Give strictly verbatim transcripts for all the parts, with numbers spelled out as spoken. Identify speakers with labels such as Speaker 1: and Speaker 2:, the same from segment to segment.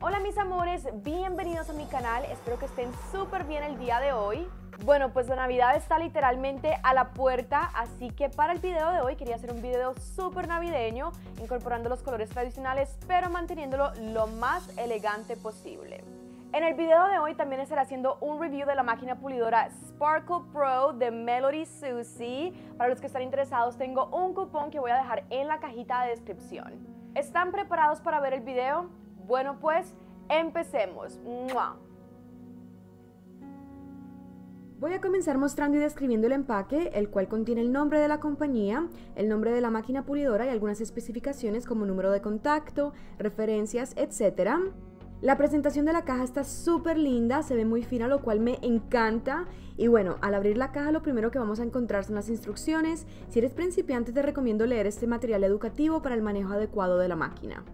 Speaker 1: Hola mis amores, bienvenidos a mi canal, espero que estén súper bien el día de hoy. Bueno, pues la Navidad está literalmente a la puerta, así que para el video de hoy quería hacer un video súper navideño, incorporando los colores tradicionales, pero manteniéndolo lo más elegante posible. En el video de hoy también estaré haciendo un review de la máquina pulidora Sparkle Pro de Melody Susie. Para los que están interesados, tengo un cupón que voy a dejar en la cajita de descripción. ¿Están preparados para ver el video? Bueno, pues empecemos. ¡Mua! Voy a comenzar mostrando y describiendo el empaque, el cual contiene el nombre de la compañía, el nombre de la máquina pulidora y algunas especificaciones como número de contacto, referencias, etcétera. La presentación de la caja está súper linda, se ve muy fina, lo cual me encanta. Y bueno, al abrir la caja lo primero que vamos a encontrar son las instrucciones. Si eres principiante te recomiendo leer este material educativo para el manejo adecuado de la máquina.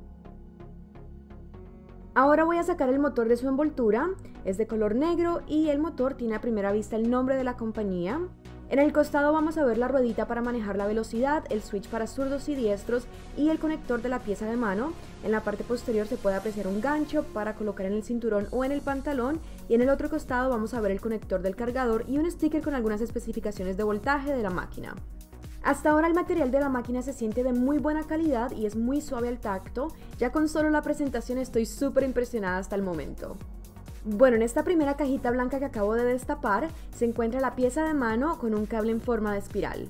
Speaker 1: Ahora voy a sacar el motor de su envoltura, es de color negro y el motor tiene a primera vista el nombre de la compañía. En el costado vamos a ver la ruedita para manejar la velocidad, el switch para zurdos y diestros y el conector de la pieza de mano. En la parte posterior se puede apreciar un gancho para colocar en el cinturón o en el pantalón y en el otro costado vamos a ver el conector del cargador y un sticker con algunas especificaciones de voltaje de la máquina. Hasta ahora el material de la máquina se siente de muy buena calidad y es muy suave al tacto, ya con solo la presentación estoy súper impresionada hasta el momento. Bueno, en esta primera cajita blanca que acabo de destapar se encuentra la pieza de mano con un cable en forma de espiral.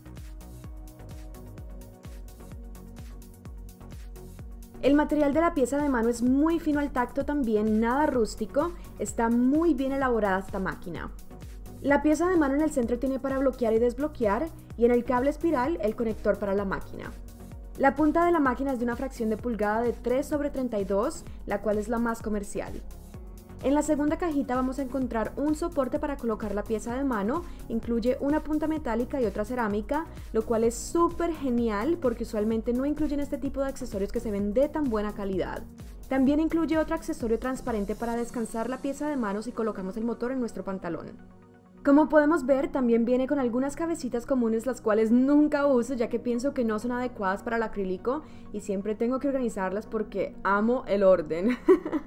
Speaker 1: El material de la pieza de mano es muy fino al tacto también, nada rústico, está muy bien elaborada esta máquina. La pieza de mano en el centro tiene para bloquear y desbloquear y en el cable espiral el conector para la máquina. La punta de la máquina es de una fracción de pulgada de tres sobre treinta y dos, la cual es la más comercial. En la segunda cajita vamos a encontrar un soporte para colocar la pieza de mano, incluye una punta metálica y otra cerámica, lo cual es súper genial porque usualmente no incluyen este tipo de accesorios que se ven de tan buena calidad. También incluye otro accesorio transparente para descansar la pieza de mano si colocamos el motor en nuestro pantalón. Como podemos ver, también viene con algunas cabecitas comunes las cuales nunca uso ya que pienso que no son adecuadas para el acrílico y siempre tengo que organizarlas porque amo el orden.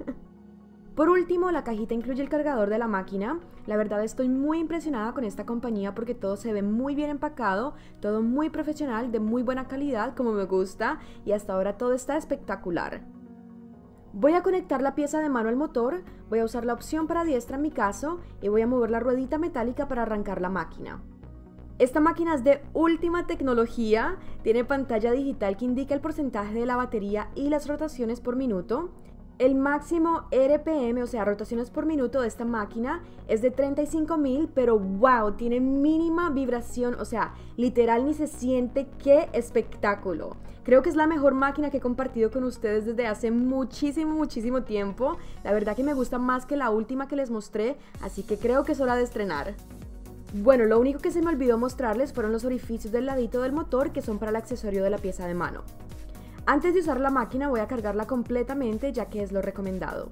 Speaker 1: Por último, la cajita incluye el cargador de la máquina. La verdad estoy muy impresionada con esta compañía porque todo se ve muy bien empacado, todo muy profesional, de muy buena calidad como me gusta y hasta ahora todo está espectacular. Voy a conectar la pieza de mano al motor, voy a usar la opción para diestra en mi caso y voy a mover la ruedita metálica para arrancar la máquina. Esta máquina es de última tecnología, tiene pantalla digital que indica el porcentaje de la batería y las rotaciones por minuto. El máximo R P M, o sea, rotaciones por minuto de esta máquina es de treinta y cinco mil, pero wow, tiene mínima vibración, o sea, literal ni se siente. ¡Qué espectáculo! Creo que es la mejor máquina que he compartido con ustedes desde hace muchísimo, muchísimo tiempo. La verdad que me gusta más que la última que les mostré, así que creo que es hora de estrenar. Bueno, lo único que se me olvidó mostrarles fueron los orificios del ladito del motor que son para el accesorio de la pieza de mano. Antes de usar la máquina voy a cargarla completamente ya que es lo recomendado.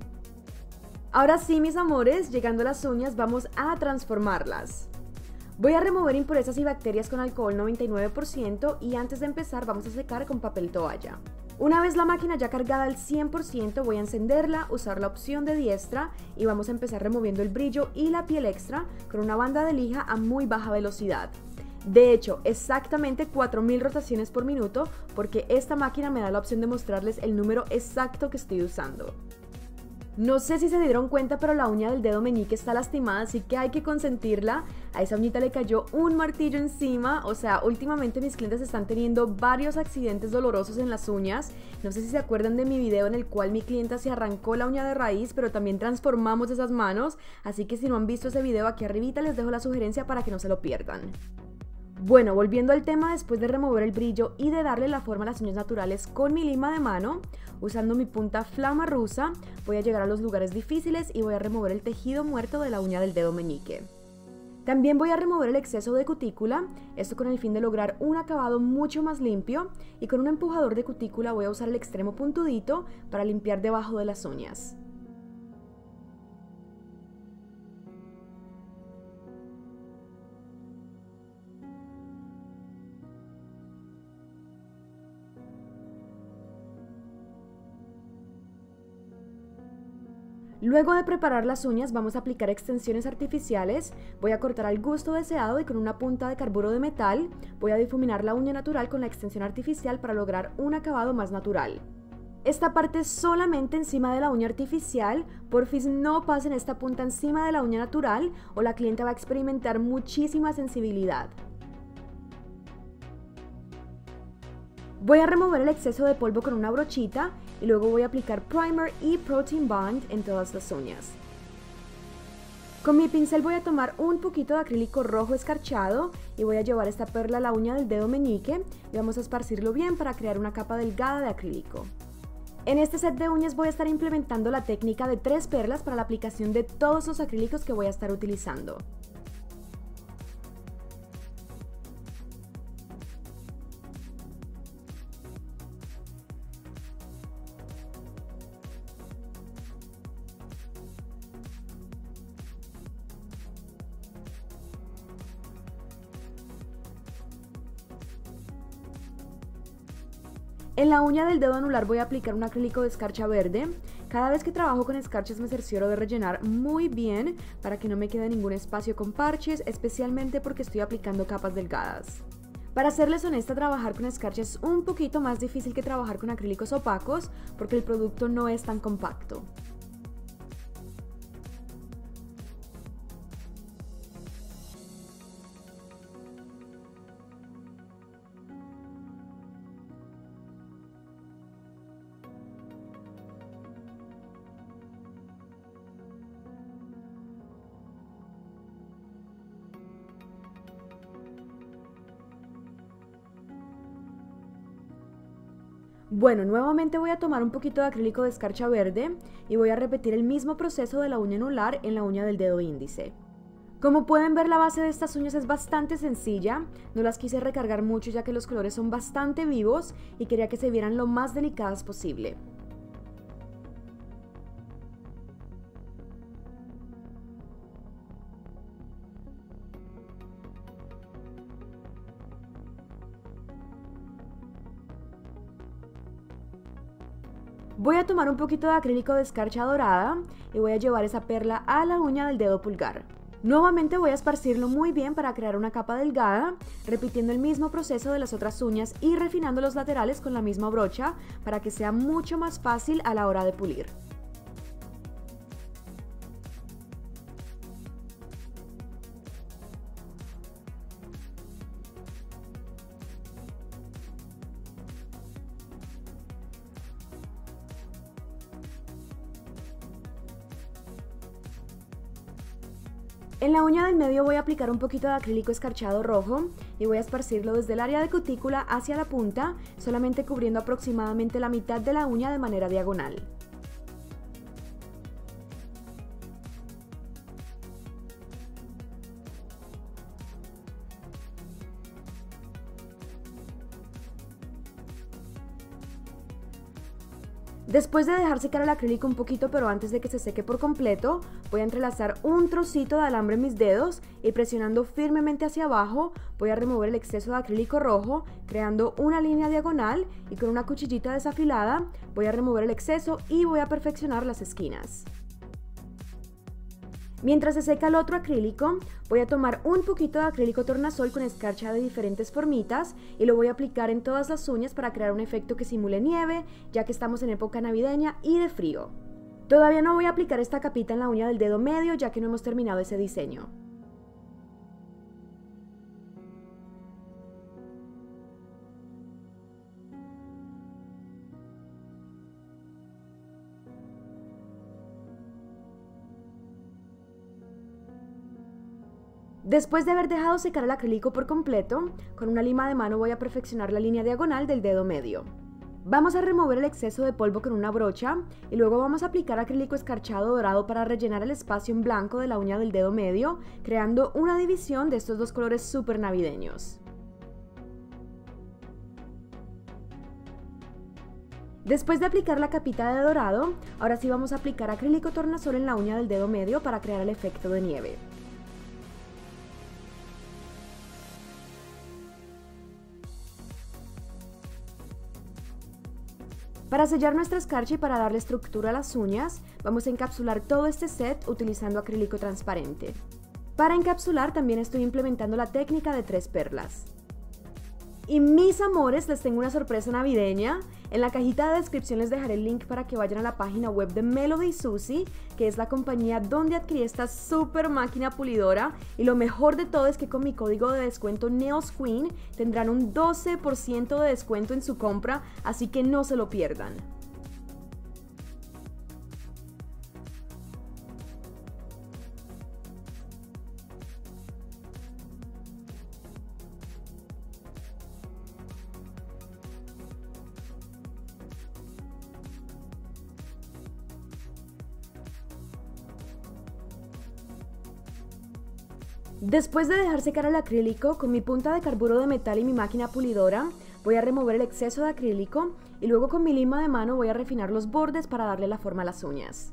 Speaker 1: Ahora sí, mis amores, llegando a las uñas vamos a transformarlas. Voy a remover impurezas y bacterias con alcohol noventa y nueve por ciento y antes de empezar vamos a secar con papel toalla. Una vez la máquina ya cargada al cien por ciento voy a encenderla, usar la opción de diestra y vamos a empezar removiendo el brillo y la piel extra con una banda de lija a muy baja velocidad. De hecho, exactamente cuatro mil rotaciones por minuto porque esta máquina me da la opción de mostrarles el número exacto que estoy usando. No sé si se dieron cuenta, pero la uña del dedo meñique está lastimada, así que hay que consentirla. A esa uñita le cayó un martillo encima, o sea, últimamente mis clientes están teniendo varios accidentes dolorosos en las uñas. No sé si se acuerdan de mi video en el cual mi clienta se arrancó la uña de raíz, pero también transformamos esas manos, así que si no han visto ese video aquí arribita les dejo la sugerencia para que no se lo pierdan. Bueno, volviendo al tema, después de remover el brillo y de darle la forma a las uñas naturales con mi lima de mano, usando mi punta flama rusa, voy a llegar a los lugares difíciles y voy a remover el tejido muerto de la uña del dedo meñique. También voy a remover el exceso de cutícula, esto con el fin de lograr un acabado mucho más limpio, y con un empujador de cutícula voy a usar el extremo puntudito para limpiar debajo de las uñas. Luego de preparar las uñas vamos a aplicar extensiones artificiales, voy a cortar al gusto deseado y con una punta de carburo de metal voy a difuminar la uña natural con la extensión artificial para lograr un acabado más natural. Esta parte solamente encima de la uña artificial, porfis no pasen esta punta encima de la uña natural o la cliente va a experimentar muchísima sensibilidad. Voy a remover el exceso de polvo con una brochita y luego voy a aplicar primer y protein bond en todas las uñas. Con mi pincel voy a tomar un poquito de acrílico rojo escarchado y voy a llevar esta perla a la uña del dedo meñique y vamos a esparcirlo bien para crear una capa delgada de acrílico. En este set de uñas voy a estar implementando la técnica de tres perlas para la aplicación de todos los acrílicos que voy a estar utilizando. En la uña del dedo anular voy a aplicar un acrílico de escarcha verde. Cada vez que trabajo con escarchas me cercioro de rellenar muy bien para que no me quede ningún espacio con parches, especialmente porque estoy aplicando capas delgadas. Para serles honesta, trabajar con escarcha es un poquito más difícil que trabajar con acrílicos opacos porque el producto no es tan compacto. Bueno, nuevamente voy a tomar un poquito de acrílico de escarcha verde y voy a repetir el mismo proceso de la uña anular en la uña del dedo índice. Como pueden ver, la base de estas uñas es bastante sencilla, no las quise recargar mucho ya que los colores son bastante vivos y quería que se vieran lo más delicadas posible. Voy a tomar un poquito de acrílico de escarcha dorada y voy a llevar esa perla a la uña del dedo pulgar. Nuevamente voy a esparcirlo muy bien para crear una capa delgada, repitiendo el mismo proceso de las otras uñas y refinando los laterales con la misma brocha para que sea mucho más fácil a la hora de pulir. En la uña del medio voy a aplicar un poquito de acrílico escarchado rojo y voy a esparcirlo desde el área de cutícula hacia la punta, solamente cubriendo aproximadamente la mitad de la uña de manera diagonal. Después de dejar secar el acrílico un poquito, pero antes de que se seque por completo, voy a entrelazar un trocito de alambre en mis dedos y presionando firmemente hacia abajo voy a remover el exceso de acrílico rojo, creando una línea diagonal y con una cuchillita desafilada voy a remover el exceso y voy a perfeccionar las esquinas. Mientras se seca el otro acrílico, voy a tomar un poquito de acrílico tornasol con escarcha de diferentes formitas y lo voy a aplicar en todas las uñas para crear un efecto que simule nieve, ya que estamos en época navideña y de frío. Todavía no voy a aplicar esta capita en la uña del dedo medio, ya que no hemos terminado ese diseño. Después de haber dejado secar el acrílico por completo, con una lima de mano voy a perfeccionar la línea diagonal del dedo medio. Vamos a remover el exceso de polvo con una brocha y luego vamos a aplicar acrílico escarchado dorado para rellenar el espacio en blanco de la uña del dedo medio, creando una división de estos dos colores súper navideños. Después de aplicar la capita de dorado, ahora sí vamos a aplicar acrílico tornasol en la uña del dedo medio para crear el efecto de nieve. Para sellar nuestra escarcha y para darle estructura a las uñas, vamos a encapsular todo este set utilizando acrílico transparente. Para encapsular también estoy implementando la técnica de tres perlas. Y mis amores, les tengo una sorpresa navideña. En la cajita de descripción les dejaré el link para que vayan a la página web de Melody Susie, que es la compañía donde adquirí esta super máquina pulidora. Y lo mejor de todo es que con mi código de descuento NailsQueen tendrán un doce por ciento de descuento en su compra, así que no se lo pierdan. Después de dejar secar el acrílico, con mi punta de carburo de metal y mi máquina pulidora, voy a remover el exceso de acrílico y luego con mi lima de mano voy a refinar los bordes para darle la forma a las uñas.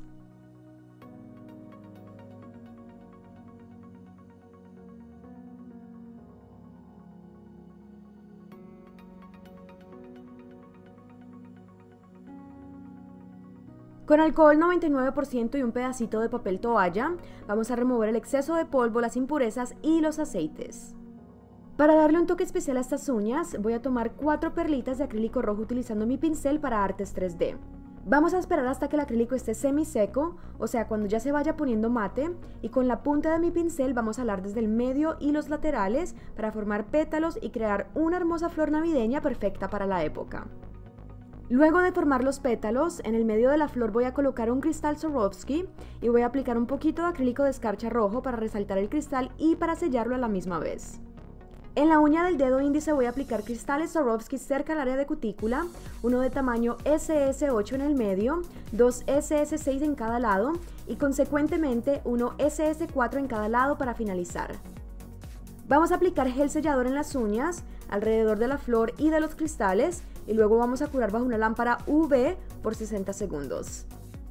Speaker 1: Con alcohol noventa y nueve por ciento y un pedacito de papel toalla, vamos a remover el exceso de polvo, las impurezas y los aceites. Para darle un toque especial a estas uñas, voy a tomar cuatro perlitas de acrílico rojo utilizando mi pincel para artes tres D. Vamos a esperar hasta que el acrílico esté semiseco, o sea, cuando ya se vaya poniendo mate, y con la punta de mi pincel vamos a alar desde el medio y los laterales para formar pétalos y crear una hermosa flor navideña perfecta para la época. Luego de formar los pétalos, en el medio de la flor voy a colocar un cristal Swarovski y voy a aplicar un poquito de acrílico de escarcha rojo para resaltar el cristal y para sellarlo a la misma vez. En la uña del dedo índice voy a aplicar cristales Swarovski cerca al área de cutícula, uno de tamaño ese ese ocho en el medio, dos ese ese seis en cada lado y consecuentemente uno ese ese cuatro en cada lado para finalizar. Vamos a aplicar gel sellador en las uñas, alrededor de la flor y de los cristales, y luego vamos a curar bajo una lámpara U V por sesenta segundos.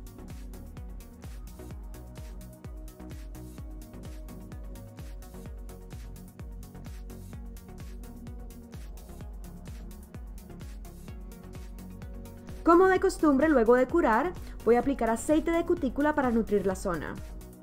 Speaker 1: Como de costumbre, luego de curar, voy a aplicar aceite de cutícula para nutrir la zona.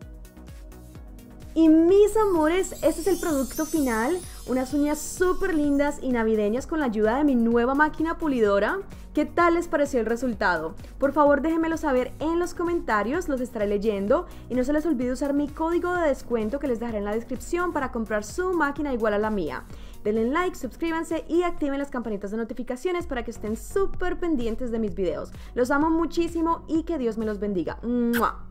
Speaker 1: Y mis amores, este es el producto final, unas uñas súper lindas y navideñas con la ayuda de mi nueva máquina pulidora. ¿Qué tal les pareció el resultado? Por favor déjenmelo saber en los comentarios, los estaré leyendo y no se les olvide usar mi código de descuento que les dejaré en la descripción para comprar su máquina igual a la mía. Denle like, suscríbanse y activen las campanitas de notificaciones para que estén súper pendientes de mis videos. Los amo muchísimo y que Dios me los bendiga. ¡Mua!